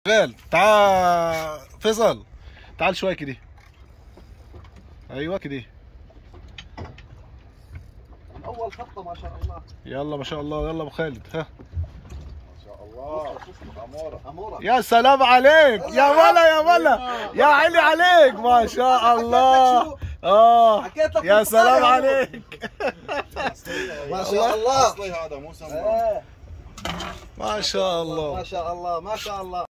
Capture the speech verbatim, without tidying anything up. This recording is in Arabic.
شغال. تعال فيصل، تعال شوي كده. ايوه كده. من اول خطه ما شاء الله. يلا ما شاء الله. يلا ابو خالد. ها ما شاء الله. اموره اموره. يا سلام عليك يا ولا يا ولا يا علي عليك. ما شاء الله. اه يا سلام عليك. ما شاء الله. اصلي هذا مو سمار. ما شاء الله ما شاء الله ما شاء الله.